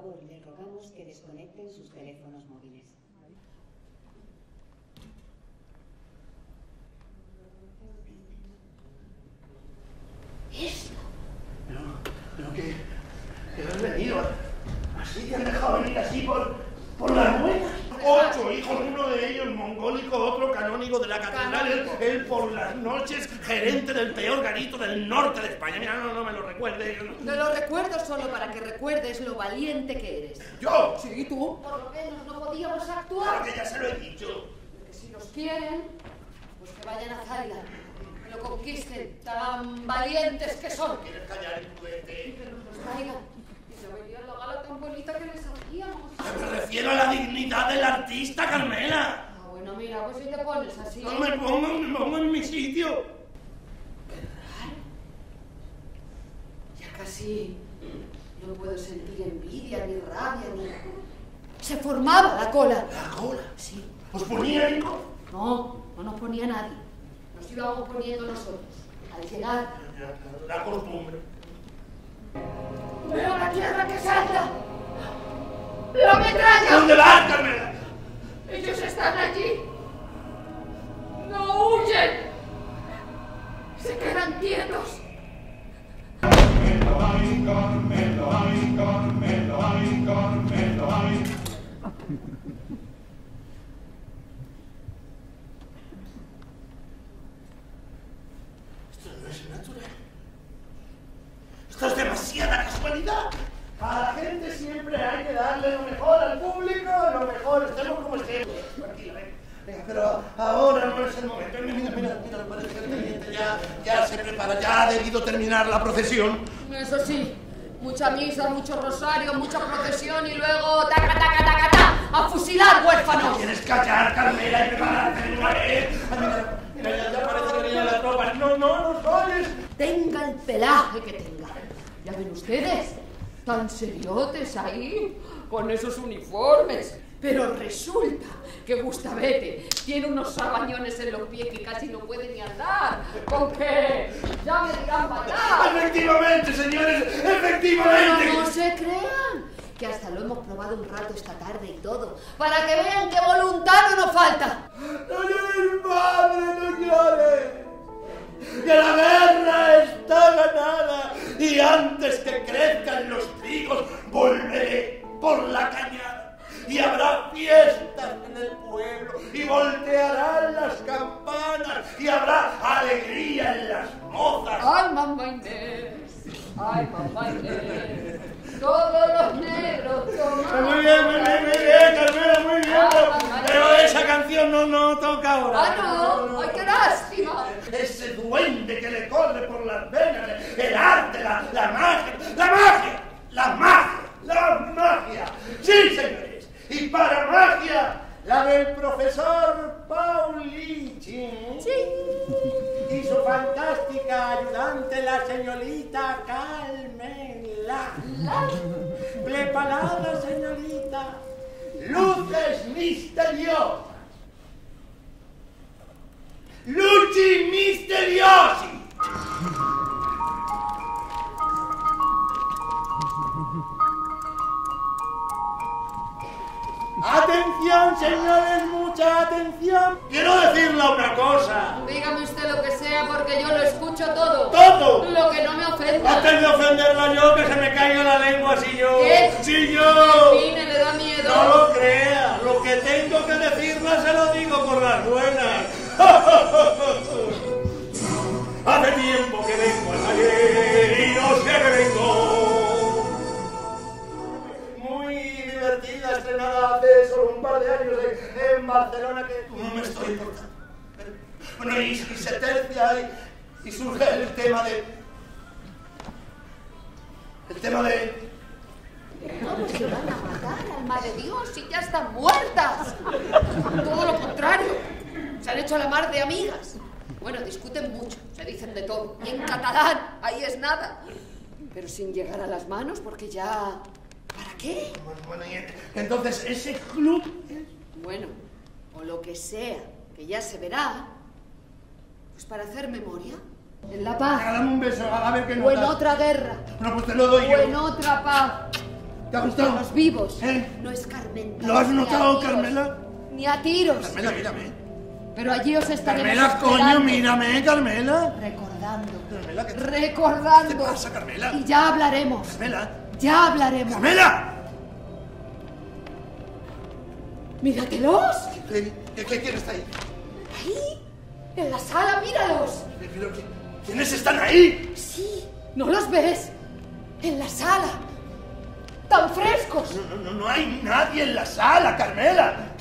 favor, les rogamos que desconecten sus teléfonos móviles. ¿Esto? Pero que has venido así, te han dejado venir así por las ruedas. 8 hijos, uno de ellos mongólico, otro canónigo de la catedral, él por las noches gerente del peor garito del norte de España. Mira, no me lo recuerde. Te lo recuerdo solo para que recuerdes lo valiente que eres. ¿Yo? Sí, tú. Por lo menos no podíamos actuar. Claro que ya se lo he dicho. Porque si los quieren, pues que vayan a Zaila, que lo conquisten, tan valientes que son. ¿Quieres callar, imprudente? Y que nos los traigan. Y se vería la gala tan bonita que les hacíamos. Me refiero a la dignidad del artista, Carmela. Ah, bueno, mira, pues si te pones así... No me pongo en mi sitio. Qué raro. Ya casi no puedo sentir envidia, ni rabia, ni... Se formaba la cola. ¿La cola? Sí. ¿Os ponía hijo? No nos ponía nadie. Nos íbamos poniendo nosotros. Al llegar... La costumbre. ¡Veo la tierra que salta! ¡La metralla! ¿Dónde vas, Carmela? ¡Ellos están allí! ¡No huyen! ¡Se quedan quietos! Esto no es natural. Esto es demasiada casualidad. A la gente siempre hay que darle lo mejor, al público lo mejor, estemos como estemos. Tranquila, venga, pero ahora no es el momento. Mira, parece que el teniente ya se prepara, ya ha debido terminar la procesión. Eso sí, mucha misa, mucho rosario, mucha procesión y luego taca, taca, taca, taca, a fusilar huérfanos. ¿Quieres callar, Carmela, y prepararte de una vez? Mira, ya parece que vienen las tropas. No nos oyes. Tenga el pelaje que tenga. Ya ven ustedes, tan seriotes ahí, con esos uniformes. Pero resulta que Gustavete tiene unos sabañones en los pies que casi no puede ni andar. ¿Con qué? Ya me dirán bailar. Efectivamente, señores, efectivamente. Pero no se crean, que hasta lo hemos probado un rato esta tarde y todo, para que vean que voluntad no nos falta. ¡No llores, madre, no llores! ¡Que la guerra está ganada! Y antes que crezcan los trigos, volveré por la cañada. Y habrá fiestas en el pueblo, y voltearán las campanas, y habrá alegría en las mozas. ¡Ay, mamá Inés! ¡Ay, mamá Inés! Todos los negros toman... Muy bien, Carmela, muy bien. Pero esa canción no toca ahora. ¡Ah, no! ¡Ay, qué lástima! Ese duende que le corre por las venas, el arte, la magia. Sí, señores. Y para magia, la del profesor Paulici. Sí. Y su fantástica ayudante, la señorita Carmela. Preparada, señorita. Luces misteriosas. Luci misteriosi. Atención, señores, mucha atención. Quiero decirle una cosa. Dígame usted lo que sea porque yo lo escucho todo. ¡Todo! Lo que no me ofenda. Antes de ofenderla yo, que se me caiga la lengua si yo... ¿Qué? Si yo... Mire, le da miedo. No lo crea. Lo que tengo que decirle se lo digo por las buenas. Hace tiempo que vengo al taller y no sé que vengo. Muy divertida, estrenada hace solo un par de años en Barcelona, que no me estoy portando. Bueno, y se tercia y surge el tema de... ¿Cómo se van a matar, alma de Dios, si ya están muertas? Todo lo contrario. Se han hecho a la mar de amigas. Bueno, discuten mucho, se dicen de todo. Y en catalán, ahí es nada. Pero sin llegar a las manos, porque ya... ¿Para qué? Bueno, y entonces ese club... Bueno, o lo que sea, que ya se verá, pues para hacer memoria. En la paz. Dame un beso, a ver qué O en nota. otra guerra. No, pues te lo doy O yo. en otra paz. ¿Te ha gustado? Los vivos. ¿Eh? No escarmentáis. ¿Lo has ni a notado, tiros, Carmela? Ni a tiros. Carmela, mírame. Pero allí os estaremos Carmela, coño, esperando. mírame, Carmela. Recordando. Carmela, ¿qué Recordando. ¿Qué te pasa, Carmela? Y ya hablaremos. Carmela. Ya hablaremos. ¡Carmela! Míratelos. ¿Quién está ahí? Ahí. En la sala, míralos. Pero, ¿quiénes están ahí? Sí. ¿No los ves? En la sala. Tan frescos. No hay nadie en la sala, Carmela.